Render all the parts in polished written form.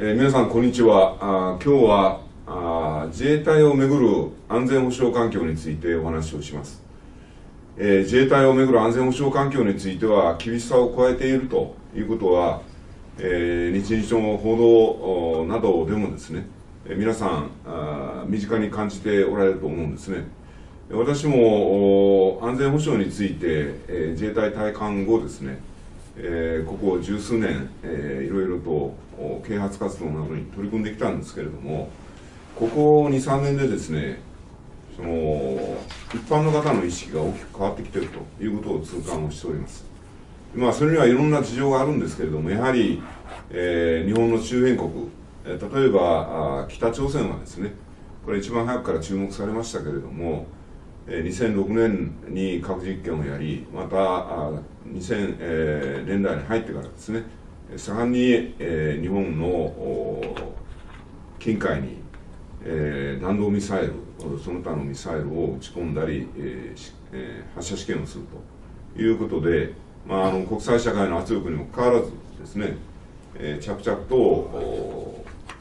皆さんこんにちは。今日は自衛隊をめぐる安全保障環境についてお話をします。自衛隊をめぐる安全保障環境については厳しさを加えているということは、日々の報道などでもですね、皆さん身近に感じておられると思うんですね。私も安全保障について、自衛隊退官後ですね、ここ十数年、いろいろと啓発活動などに取り組んできたんですけれども、ここ2、3年でですね、一般の方の意識が大きく変わってきているということを痛感をしております。それにはいろんな事情があるんですけれども、やはり、日本の周辺国、例えば北朝鮮はですね、これ一番早くから注目されましたけれども、2006年に核実験をやり、また2000年代に入ってからですね、盛んに日本の近海に弾道ミサイル、その他のミサイルを撃ち込んだり、発射試験をするということで、国際社会の圧力にもかかわらずですね、着々と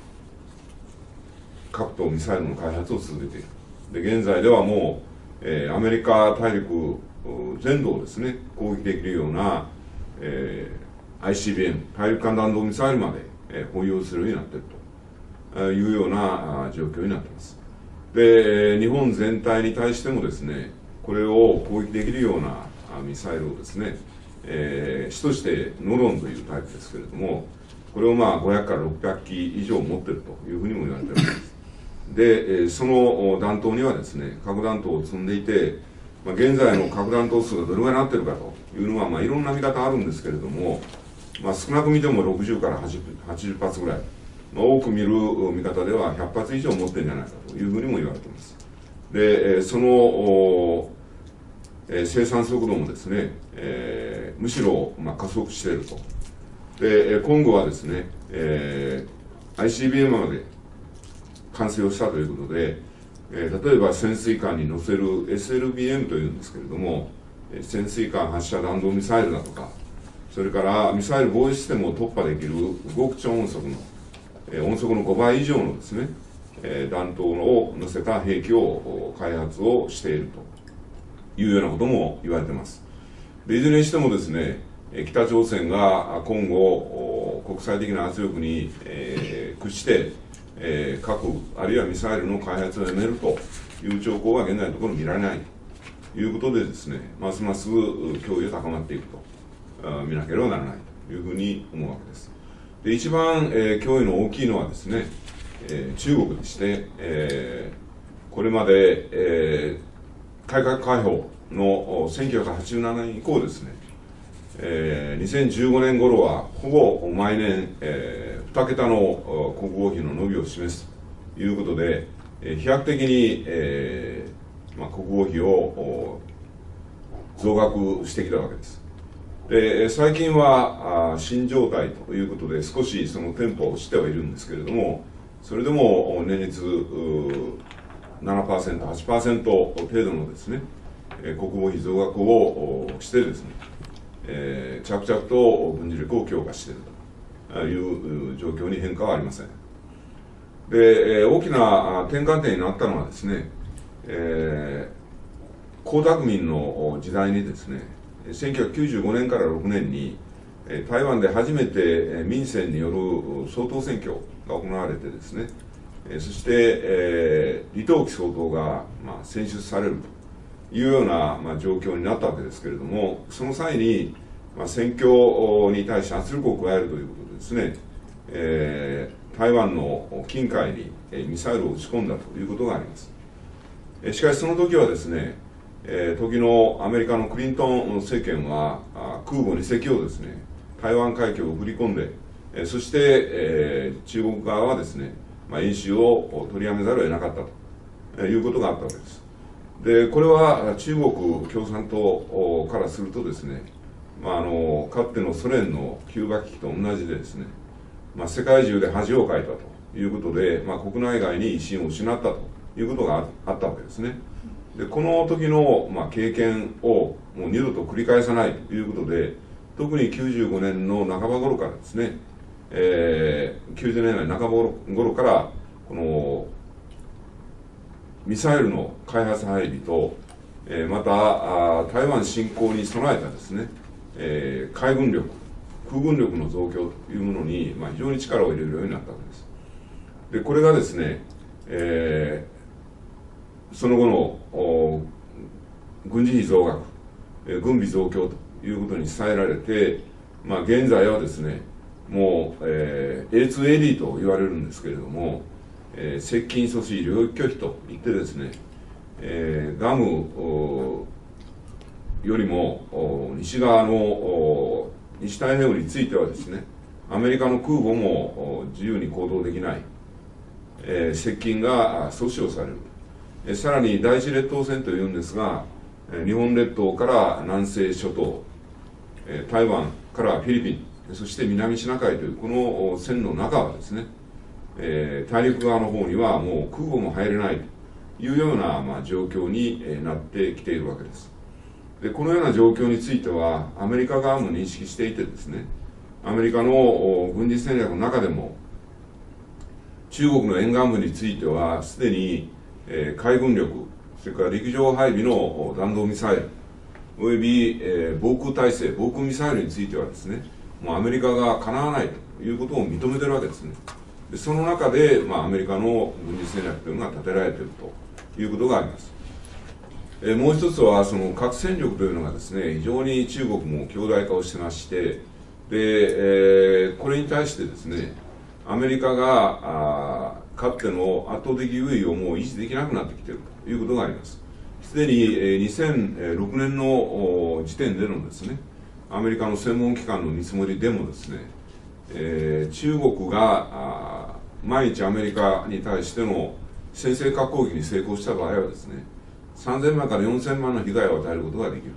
核とミサイルの開発を続けている。で、現在ではもうアメリカ大陸全土をですね、攻撃できるような、ICBM、大陸間弾道ミサイルまで、保有するようになっているというような状況になっています。で、日本全体に対してもですね、これを攻撃できるようなミサイルをですね、主としてノロンというタイプですけれども、これを500から600機以上持っているというふうにも言われています。で、その弾頭にはですね、核弾頭を積んでいて、現在の核弾頭数がどれぐらいになっているかというのは、いろんな見方あるんですけれども、少なく見ても60から80発ぐらい、多く見る見方では100発以上持ってるんじゃないかというふうにも言われています。で、その生産速度もですね、むしろ加速していると。で、今後はですね、ICBM まで完成をしたということで、例えば潜水艦に乗せる SLBM というんですけれども、潜水艦発射弾道ミサイルだとか、それからミサイル防衛システムを突破できる極超音速の、音速の5倍以上のですね、弾頭を乗せた兵器を開発をしているというようなことも言われています。で、いずれにしてもですね、北朝鮮が今後国際的な圧力に、屈して核あるいはミサイルの開発をやめるという兆候は現在のところ見られないということでですね、ますます脅威が高まっていくと見なければならないというふうに思うわけです。で、一番、脅威の大きいのはですね、中国でして、これまで、改革開放の1987年以降ですね、2015年頃はほぼ毎年、2桁の国防費の伸びを示すということで、飛躍的に、国防費を増額してきたわけです。で、最近は新状態ということで少しそのテンポは落ちてはいるんですけれども、それでも年率 7%、8% 程度のですね、国防費増額をしてですね、着々と軍事力を強化しているという状況に変化はありません。で、大きな転換点になったのはですね、江沢民の時代にですね、1995年から6年に台湾で初めて民選による総統選挙が行われてですね、そして李登輝総統が選出されるというような状況になったわけですけれども、その際に選挙に対して圧力を加えるということでですね、台湾の近海にミサイルを撃ち込んだということがあります。しかしその時はですね、時のアメリカのクリントン政権は空母2隻をですね、台湾海峡を振り込んで、そして、中国側はですね、演習を取りやめざるを得なかったということがあったわけです。で、これは中国共産党からするとですね、かつてのソ連のキューバ危機と同じでですね、世界中で恥をかいたということで、国内外に威信を失ったということがあったわけですね。で、この時の、経験をもう二度と繰り返さないということで、特に95年の半ば頃からですね、 90年代中頃からこのミサイルの開発配備と、また台湾侵攻に備えたですね、海軍力、空軍力の増強というものに、非常に力を入れるようになったわけです。でこれがですね、その後の軍事費増額、軍備増強ということに伝えられて、現在はですね、もう、A2AD と言われるんですけれども、接近阻止領域拒否といってですね、ガムよりも西側の西太平洋についてはですね、アメリカの空母も自由に行動できない、接近が阻止をされる。さらに第一列島線というんですが、日本列島から南西諸島、台湾からフィリピン、そして南シナ海というこの線の中はですね、大陸側の方にはもう空母も入れないというような、状況になってきているわけです。でこのような状況についてはアメリカ側も認識していてですね、アメリカの軍事戦略の中でも中国の沿岸部についてはすでに、海軍力、それから陸上配備の弾道ミサイルおよび、防空体制、防空ミサイルについてはですね、もうアメリカがかなわないということを認めてるわけですね。でその中で、アメリカの軍事戦略というのが立てられているということがあります。もう一つはその核戦力というのがですね、非常に中国も強大化をしてまして、で、これに対してですね、アメリカがかつての圧倒的優位をもう維持できなくなってきているということがあります。すでに2006年の時点でのですね、アメリカの専門機関の見積もりでもですね、中国が毎日アメリカに対しての先制核攻撃に成功した場合はですね、3000万から4000万の被害を与えることができると。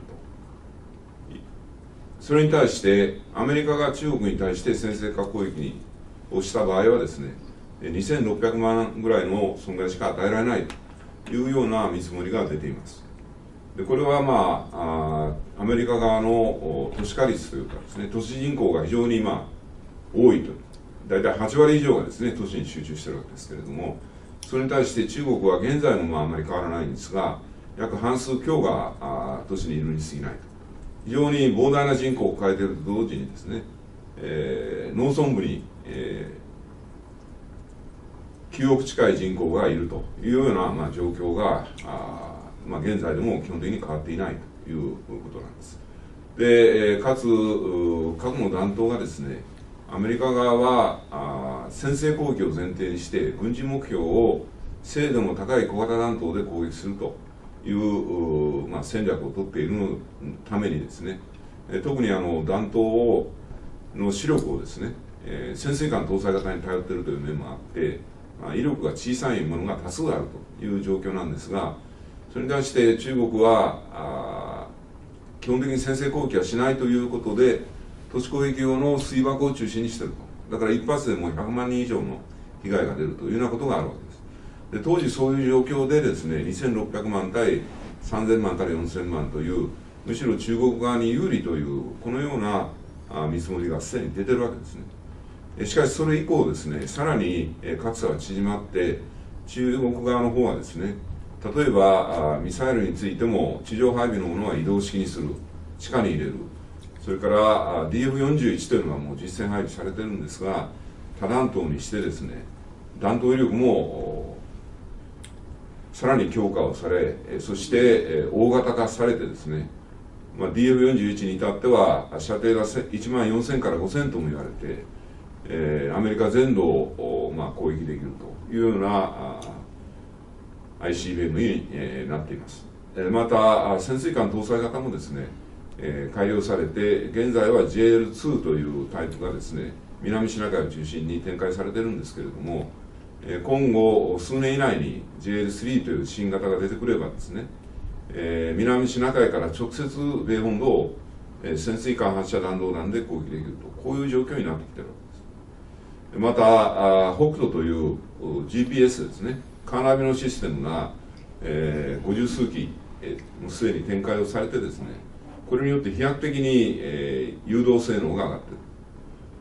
それに対してアメリカが中国に対して先制核攻撃をした場合はですね、2600万ぐらいの損害しか与えられないというような見積もりが出ています。でこれはアメリカ側の都市化率というかですね、都市人口が非常に多いと、大体8割以上がですね、都市に集中しているわけですけれども、それに対して中国は現在もあまり変わらないんですが、約半数強が都市にいるに過ぎないと。非常に膨大な人口を抱えていると同時にですね、農村部に、9億近い人口がいるというような、状況が現在でも基本的に変わっていないということなんです。で、かつ核の弾頭がですね、アメリカ側は先制攻撃を前提にして軍事目標を精度の高い小型弾頭で攻撃するという、戦略を取っているためにですね、特に弾頭の視力をですね、潜水艦搭載型に頼っているという面もあって、威力が小さいものが多数あるという状況なんですが、それに対して中国は基本的に先制攻撃はしないということで、都市攻撃用の水爆を中心にしていると。だから一発でもう100万人以上の被害が出るというようなことがあるわけです。で当時そういう状況でですね、2600万対3000万から4000万という、むしろ中国側に有利というこのような見積もりがすでに出てるわけですね。しかしそれ以降ですね、さらに格差は縮まって、中国側の方はですね、例えばミサイルについても地上配備のものは移動式にする、地下に入れる、それから DF41 というのはもう実戦配備されてるんですが、多弾頭にしてですね、弾頭威力もさらに強化をされ、そして大型化されてですね、DF41 に至っては射程が1万4000から5000とも言われて、アメリカ全土を攻撃できるというようなICBM になっています。また潜水艦搭載型もですね、改良されて、現在は JL2 というタイプがですね、南シナ海を中心に展開されているんですけれども、今後数年以内に JL3 という新型が出てくればですね、南シナ海から直接米本土を潜水艦発射弾道弾で攻撃できると、こういう状況になってきているわけです。また北斗という GPS ですね、カーナビのシステムが、50数機もうすでに展開をされてですね、これによって飛躍的に、誘導性能が上がっている。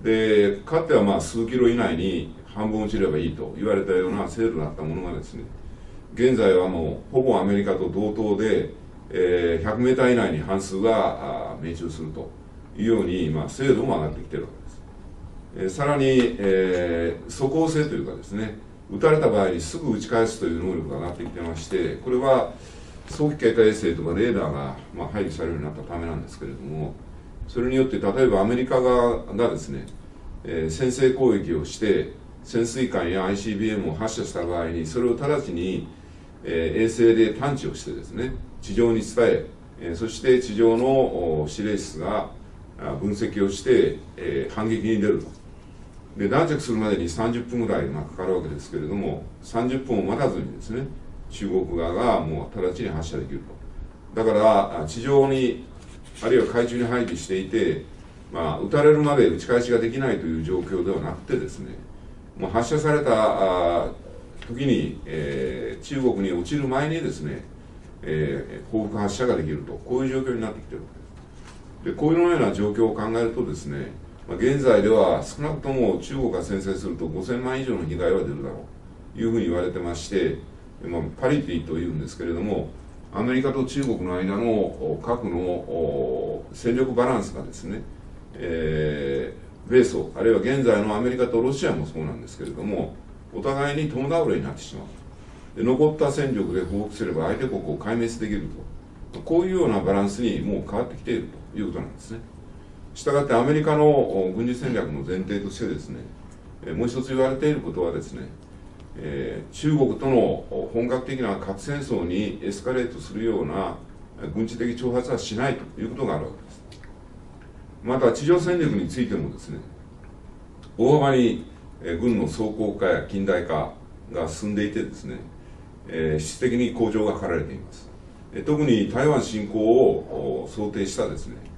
でかつては数キロ以内に半分落ちればいいと言われたような制度だったものがですね、現在はもうほぼアメリカと同等で、100メーター以内に半数が命中するというように、精度も上がってきているわけです。さらに、速攻性というかですね、撃たれた場合にすぐ撃ち返すという能力が上がってきてまして、これは早期警戒衛星とかレーダーが配備されるようになったためなんですけれども、それによって例えばアメリカ側がですね、先制攻撃をして潜水艦や ICBM を発射した場合に、それを直ちに、衛星で探知をしてですね、地上に伝え、そして地上の司令室が分析をして、反撃に出ると。で断着するまでに30分ぐらいかかるわけですけれども、30分を待たずにですね、中国側がもう直ちに発射できると。だから地上にあるいは海中に配備していて、撃たれるまで打ち返しができないという状況ではなくてですね、もう発射された時に、中国に落ちる前にですね、報復発射ができると、こういう状況になってきているわけです。でこういうような状況を考えるとですね、現在では少なくとも中国が先制すると5000万以上の被害は出るだろうというふうに言われてまして、パリティというんですけれども、アメリカと中国の間の核の戦力バランスがですね、米ソ、あるいは現在のアメリカとロシアもそうなんですけれども、お互いに共倒れになってしまう。で残った戦力で報復すれば相手国を壊滅できると、こういうようなバランスにもう変わってきているということなんですね。したがってアメリカの軍事戦略の前提としてですね、もう一つ言われていることはですね、中国との本格的な核戦争にエスカレートするような軍事的挑発はしないということがあるわけです。また地上戦力についてもですね、大幅に軍の装甲化や近代化が進んでいてですね、質的に向上が図られています。特に台湾侵攻を想定したですね、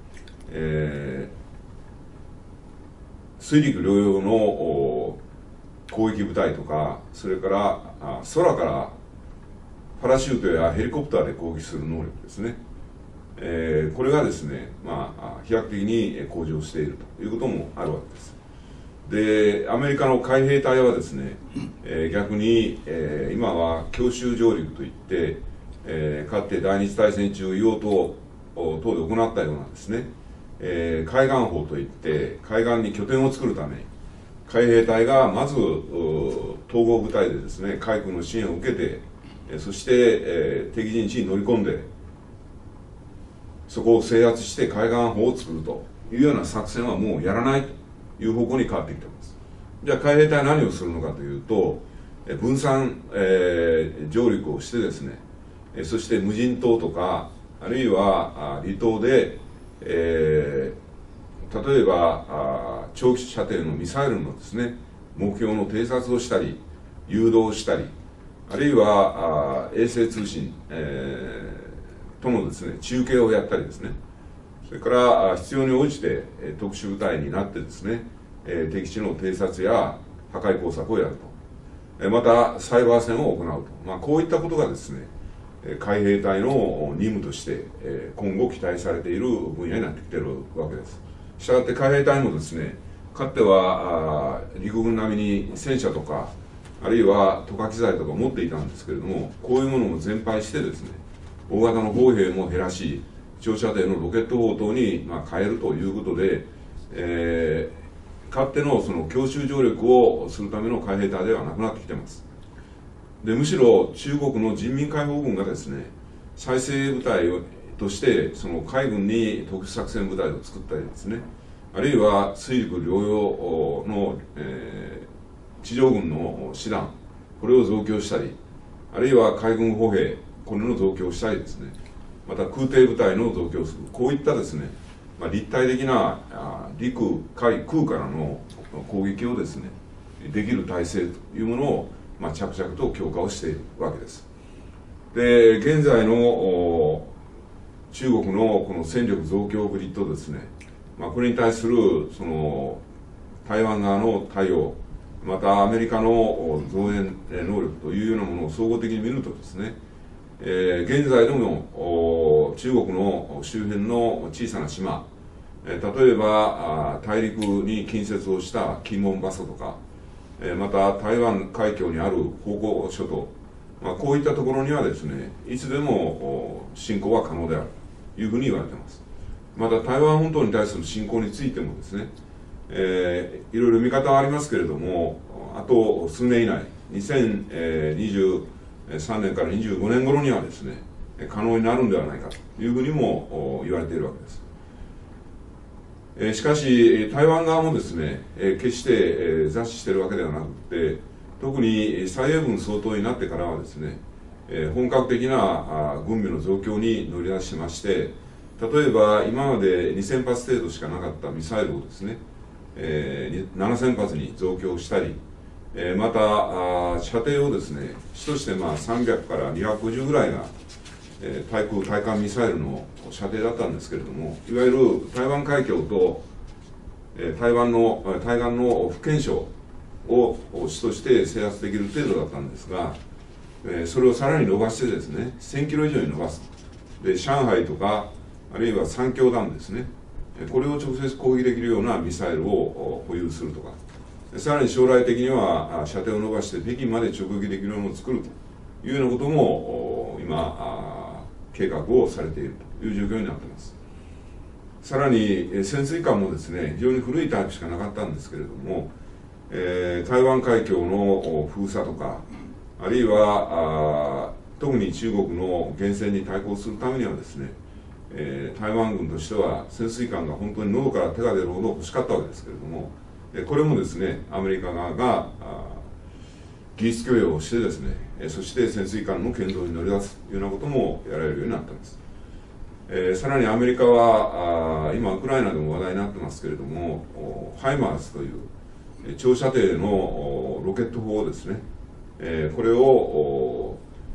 水陸両用の攻撃部隊とか、それから空からパラシュートやヘリコプターで攻撃する能力ですね、これがですね、飛躍的に向上しているということもあるわけです。でアメリカの海兵隊はですね、逆に、今は強襲上陸といって、かつて第二次大戦中硫黄島等で行ったようなですね、海岸法といって海岸に拠点を作るために海兵隊がまず統合部隊でですね、海空の支援を受けて、そして、敵陣地に乗り込んでそこを制圧して海岸法を作るというような作戦はもうやらないという方向に変わってきています。じゃあ海兵隊は何をするのかというと、分散、上陸をしてですね、そして無人島とかあるいは離島で、例えば長期射程のミサイルのですね、目標の偵察をしたり誘導したり、あるいは衛星通信、とのですね、中継をやったりですね、それから必要に応じて特殊部隊になってですね、敵地の偵察や破壊工作をやると、またサイバー戦を行うと、こういったことがですね、海兵隊の任務として今後期待されている分野になってきているわけです。したがって海兵隊もですね、かつては陸軍並みに戦車とかあるいは渡河機材とか持っていたんですけれども、こういうものも全廃してですね、大型の砲兵も減らし、長射程のロケット砲等に変えるということで、かつてのその強襲上陸をするための海兵隊ではなくなってきています。でむしろ中国の人民解放軍がですね、再生部隊としてその海軍に特殊作戦部隊を作ったりですね、あるいは水陸両用の、地上軍の師団、これを増強したり、あるいは海軍歩兵、これの増強をしたりですね、また空挺部隊の増強をする、こういったですね、立体的な陸海空からの攻撃をですねできる体制というものを着々と強化をしているわけです。で現在の中国のこの戦力増強ぶりとですね、これに対するその台湾側の対応、またアメリカの増援能力というようなものを総合的に見るとですね、現在でも中国の周辺の小さな島、 例えば大陸に近接をした金門バサとか、また台湾海峡にある澎湖諸島、こういったところにはですね、いつでも侵攻は可能であるというふうに言われています。また台湾本島に対する侵攻についてもですね、いろいろ見方はありますけれども、あと数年以内、2023年から25年頃にはですね、可能になるんではないかというふうにも言われているわけです。しかし、台湾側もですね、決して座視しているわけではなくて、特に蔡英文総統になってからはですね、本格的な軍備の増強に乗り出しまして、例えば今まで2000発程度しかなかったミサイルをですね、7000発に増強したり、また射程をですね、主として300から250ぐらいが対空対艦ミサイルの射程だったんですけれども、いわゆる台湾海峡と対岸の福建省を主として制圧できる程度だったんですが、それをさらに伸ばしてですね、1000キロ以上に伸ばす。で、上海とか、あるいは三峡ダムですね、これを直接攻撃できるようなミサイルを保有するとか、さらに将来的には射程を伸ばして北京まで直撃できるものを作るというようなことも今計画をされているという状況になっています。さらに潜水艦もですね、非常に古いタイプしかなかったんですけれども、台湾海峡の封鎖とか、あるいは特に中国の源泉に対抗するためにはですね、台湾軍としては潜水艦が本当に喉から手が出るほど欲しかったわけですけれども、これもですね、アメリカ側が技術供与をしてですね、そして潜水艦の建造に乗り出すというようなこともやられるようになっています。さらにアメリカは今ウクライナでも話題になってますけれども、ハイマーズという長射程のロケット砲ですね、これを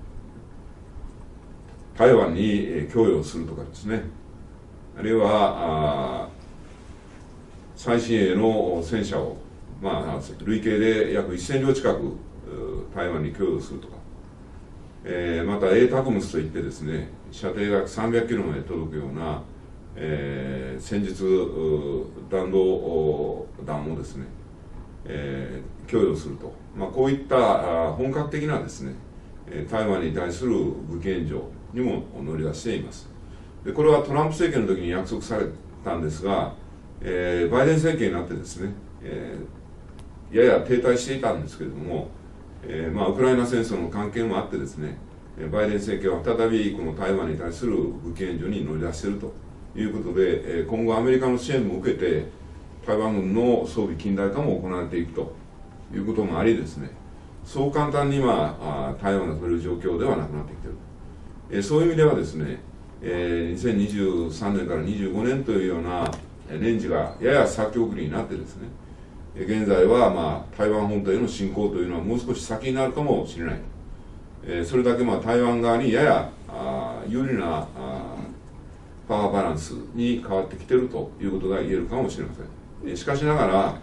台湾に供与するとかですね、あるいは最新鋭の戦車を、累計で約1000両近く台湾に供与するとか、また ATACMS といってですね、射程が300キロまで届くような、戦術弾道弾をですね、供与すると、こういった本格的なですね、台湾に対する武器援助にも乗り出しています。で、これはトランプ政権の時に約束されたんですが、バイデン政権になってですね、やや停滞していたんですけれども、ウクライナ戦争の関係もあってですね、バイデン政権は再びこの台湾に対する武器援助に乗り出しているということで、今後アメリカの支援も受けて台湾軍の装備近代化も行われていくということもありですね、そう簡単に台湾が取れる状況ではなくなってきている。そういう意味ではですね、2023年から25年というような年次がやや先送りになってですね、現在は台湾本島への侵攻というのはもう少し先になるかもしれない。それだけ台湾側にやや有利なパワーバランスに変わってきているということが言えるかもしれません。しかしながら、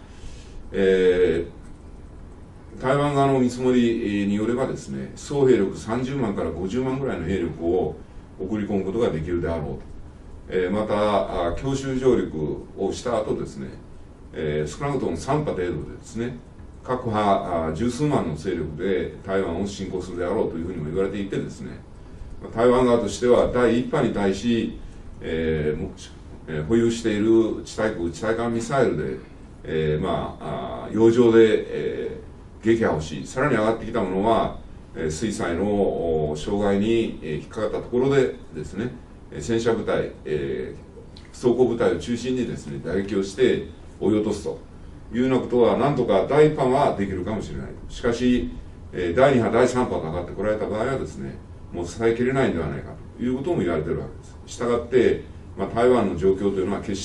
台湾側の見積もりによればですね、総兵力30万から50万ぐらいの兵力を送り込むことができるであろうと。また強襲上陸をした後ですね、少なくとも3波程度でですね、各派十数万の勢力で台湾を侵攻するであろうというふうにも言われていてですね、台湾側としては第1波に対し、保有している地対空地対艦ミサイルで、洋上で、撃破をし、さらに上がってきたものは、水災の障害に引っかかったところでですね、戦車部隊、装甲部隊を中心にですね、打撃をして追い落とすというようなことは、なんとか第1波はできるかもしれない。しかし、第2波、第3波が上がってこられた場合はですね、もう支えきれないんではないかということも言われているわけです。したがって、台湾の状況というのは決して、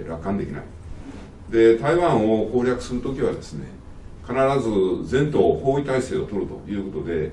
楽観できない。で、台湾を攻略するときはですね、必ず全島包囲体制を取るということで、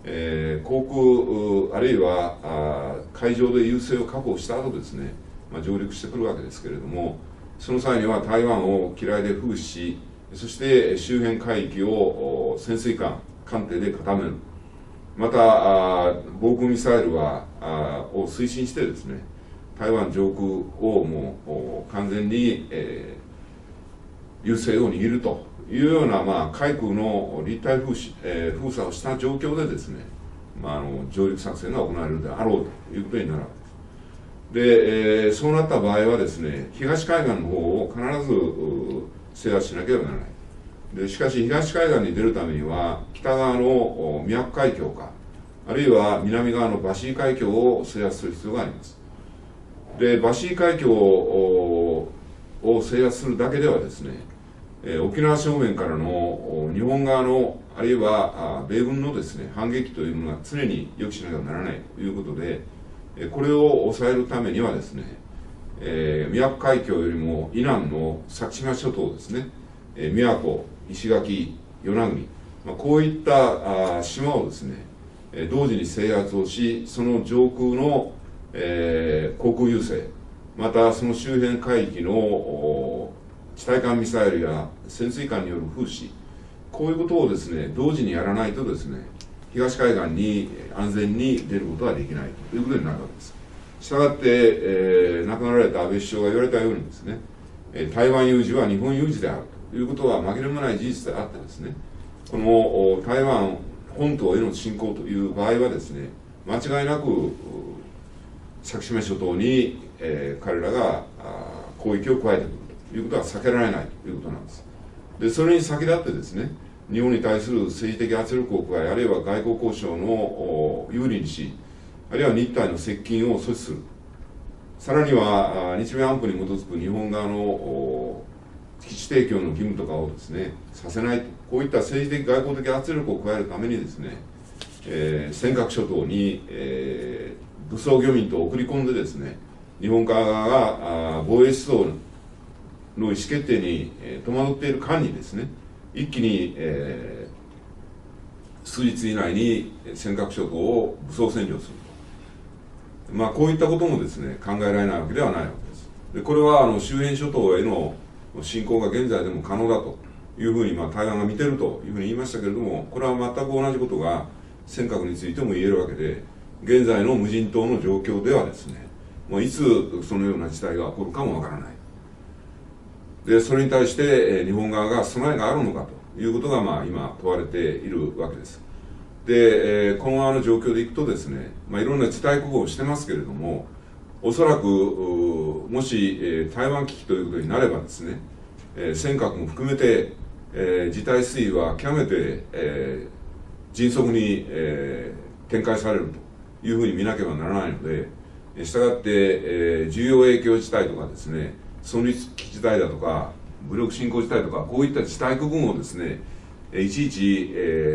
航空あるいは海上で優勢を確保した後ですね、上陸してくるわけですけれども、その際には台湾を機雷で封し、そして周辺海域を潜水艦艦艇で固める。また防空ミサイルを推進してですね、 台湾上空をもう完全に、優勢を握るというような、海空の立体封鎖をした状況でですね、上陸作戦が行われるであろうということになるわけです。で、そうなった場合はですね、東海岸の方を必ず制圧しなければならない。でしかし東海岸に出るためには北側の宮古海峡か、あるいは南側のバシー海峡を制圧する必要があります。でバシー海峡を制圧するだけではですね、沖縄正面からの日本側のあるいは米軍のですね反撃というのが常に予期しなければならないということで、これを抑えるためにはですね、宮古海峡よりも以南の先島諸島ですね、宮古、石垣、与那国、こういった島をですね、同時に制圧をし、その上空の、航空優勢、またその周辺海域の地対艦ミサイルや潜水艦による風刺、こういうことをですね同時にやらないとですね、東海岸に安全に出ることはできないということになるわけです。したがって、亡くなられた安倍首相が言われたようにですね、台湾有事は日本有事であるということは紛れもない事実であってですね、この台湾本島への侵攻という場合はですね、間違いなく先島諸島に、彼らが攻撃を加えてくるということは避けられないということなんです。でそれに先立ってですね、日本に対する政治的圧力を加え、あるいは外交交渉の有利にし、あるいは日台の接近を阻止する、さらには日米安保に基づく日本側の基地提供の義務とかをですねさせないと、こういった政治的外交的圧力を加えるためにですね、尖閣諸島に、武装漁民と送り込んでですね、日本側が防衛出動の意思決定に戸惑っている間にですね、一気に、数日以内に尖閣諸島を武装占領すると、こういったこともですね考えられないわけではないわけです。でこれは周辺諸島への侵攻が現在でも可能だというふうに台湾が見てるというふうに言いましたけれども、これは全く同じことが尖閣についても言えるわけで、現在の無人島の状況ではですね、いつそのような事態が起こるかもわからない。でそれに対して日本側が備えがあるのかということが今問われているわけです。でこのままの状況でいくとですね、いろんな事態国をしてますけれども、おそらくもし台湾危機ということになればですね、尖閣も含めて事態推移は極めて迅速に展開されるというふうに見なければならないので、したがって重要影響事態とかですね、存立危機事態だとか武力侵攻事態とか、こういった事態区分をですねいちいち、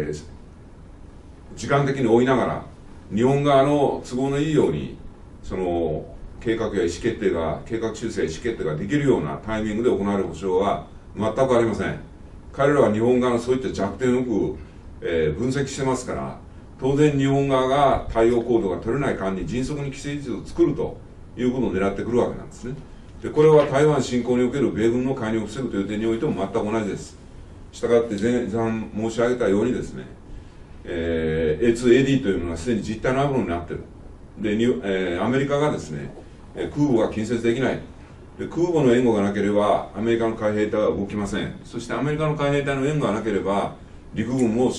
時間的に追いながら日本側の都合のいいようにその計画や意思決定が、計画修正意思決定ができるようなタイミングで行われる保証は全くありません。彼らは日本側のそういった弱点をよく、分析してますから、当然日本側が対応行動が取れない間に迅速に既成事実を作るということを狙ってくるわけなんですね。でこれは台湾侵攻における米軍の介入を防ぐという点においても全く同じです。したがって前半申し上げたようにですね、A2AD というのはすでに実態のあるものになっている。でアメリカがですね空母が近接できない。で空母の援護がなければアメリカの海兵隊は動きません。そしてアメリカの海兵隊の援護がなければ陸軍も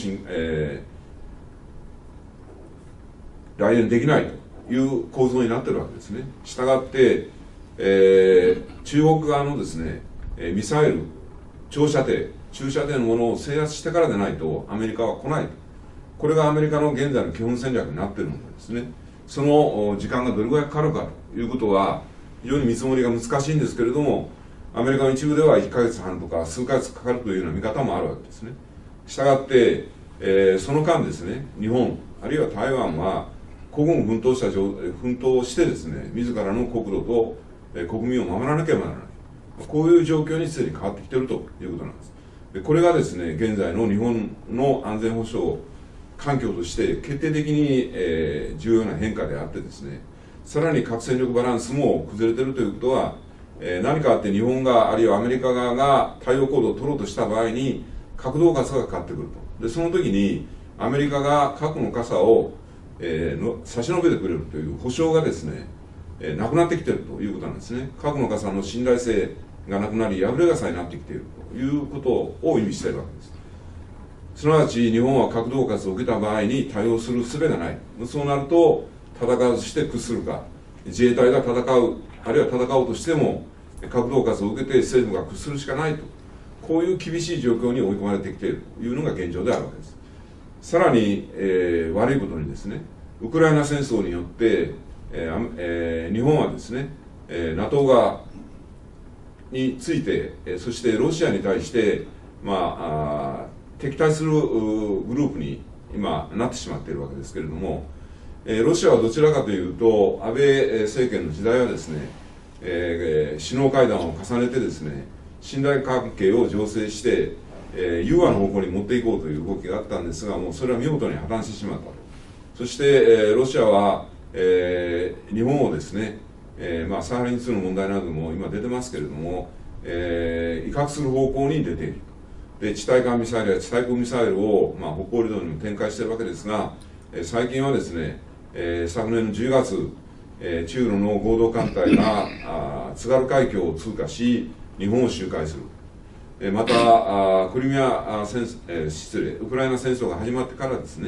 来年できないという構造になっているわけですね。したがって、中国側のですねミサイル、長射程、中射程のものを制圧してからでないとアメリカは来ないと。これがアメリカの現在の基本戦略になっているのでですね、その時間がどれぐらいかかるかということは非常に見積もりが難しいんですけれども、アメリカの一部では1ヶ月半とか数ヶ月かかるというような見方もあるわけですね。したがって、その間ですね、日本あるいは台湾は孤軍奮闘してですね、自らの国土と国民を守らなければならない、こういう状況にすでに変わってきているということなんです。でこれがですね現在の日本の安全保障環境として決定的に、重要な変化であってですね、さらに核戦力バランスも崩れているということは、何かあって日本があるいはアメリカ側が対応行動を取ろうとした場合に核恫喝がかかってくると。でその時にアメリカが核の傘を、差し伸べてくれるという保証がですね、 なくなってきているということなんですね。核の傘の信頼性がなくなり、破れ傘になってきているということを意味しているわけです。すなわち日本は核恫喝を受けた場合に対応する術がない。そうなると戦わずして屈するか、自衛隊が戦う、あるいは戦おうとしても核恫喝を受けて政府が屈するしかないと、こういう厳しい状況に追い込まれてきているというのが現状であるわけです。さらに、悪いことにですね、ウクライナ戦争によって、日本はですね、NATO 側について、そしてロシアに対して、敵対するグループに今なってしまっているわけですけれども、ロシアはどちらかというと安倍政権の時代はですね、首脳会談を重ねてですね、信頼関係を醸成して、融和の方向に持っていこうという動きがあったんですが、もうそれは見事に破綻してしまったと。そして、ロシアは、日本をですね、サハリン2の問題なども今出てますけれども、威嚇する方向に出ている。で、地対艦ミサイルや地対空ミサイルを、北方領土にも展開しているわけですが、最近はですね、昨年の10月、中ロの合同艦隊が津軽海峡を通過し、日本を周回する。またクリミアウクライナ戦争が始まってからですね、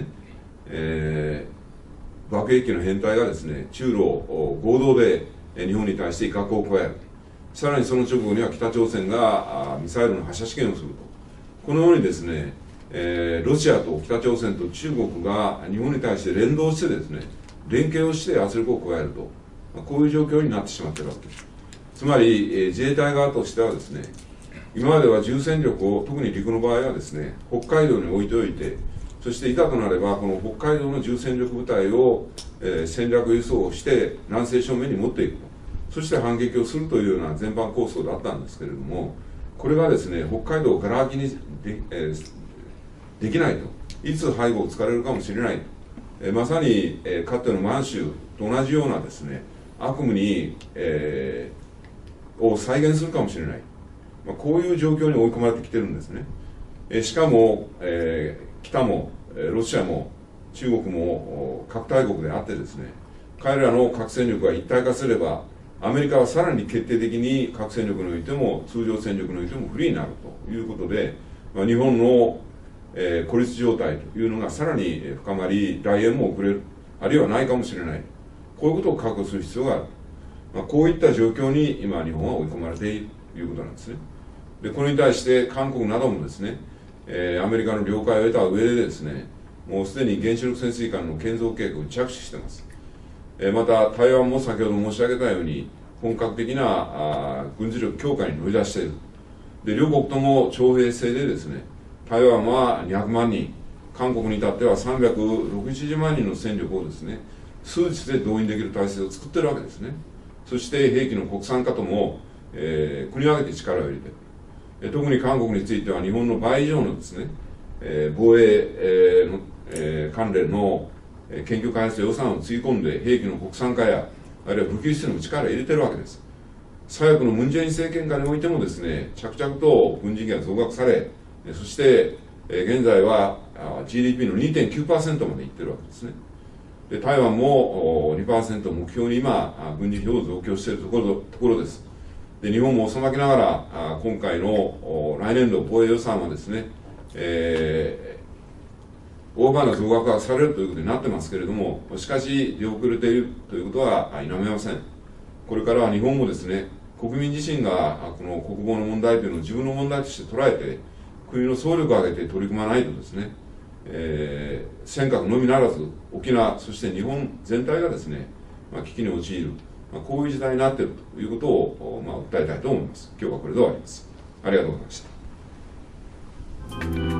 爆撃機の編隊がですね、中ロ合同で日本に対して威嚇を加える。さらにその直後には北朝鮮がミサイルの発射試験をすると。このようにですね、ロシアと北朝鮮と中国が日本に対して連動してですね、連携をして圧力を加えると、こういう状況になってしまっているわけです。つまり、自衛隊側としてはですね、今までは重戦力を、特に陸の場合はですね、北海道に置いておいて、そしていざとなればこの北海道の重戦力部隊を、戦略輸送して南西正面に持っていくと、そして反撃をするというような全般構想だったんですけれども、これがですね、北海道をがら空きにできないと、いつ背後を突かれるかもしれない、まさに、かつての満州と同じようなですね、悪夢に、を再現するかもしれない、こういう状況に追い込まれてきてるんですね。しかも、北もロシアも中国も核大国であってですね、彼らの核戦力が一体化すれば、アメリカはさらに決定的に核戦力においても通常戦力においても不利になるということで、日本の、孤立状態というのがさらに深まり、来年も遅れる、あるいはないかもしれない、こういうことを確保する必要がある。こういった状況に今日本は追い込まれているということなんですね。で、これに対して韓国などもですね、アメリカの了解を得た上でですね、もうすでに原子力潜水艦の建造計画に着手しています。また台湾も先ほど申し上げたように本格的な軍事力強化に乗り出している。で、両国とも徴兵制でですね、台湾は200万人、韓国に至っては360万人の戦力をですね、数日で動員できる体制を作っているわけですね。そして兵器の国産化とも、国を挙げて力を入れている。特に韓国については日本の倍以上のですね、防衛、関連の研究開発予算をつぎ込んで兵器の国産化やあるいは武器輸出にも力を入れているわけです。左翼のムン・ジェイン政権下においてもですね、着々と軍事費が増額され、そして現在は GDP の 2.9% までいっているわけですね。で、台湾も 2% 目標に今軍事費を増強しているところです。で、日本も遅まきながら今回の来年度防衛予算はですね、大幅な増額がされるということになってますけれども、しかし出遅れているということは否めません。これからは日本もですね、国民自身がこの国防の問題というのを自分の問題として捉えて、国の総力を挙げて取り組まないとですね、尖閣のみならず沖縄、そして日本全体がですね、危機に陥る、こういう時代になっているということを、訴えたいと思います。今日はこれで終わります。ありがとうございました。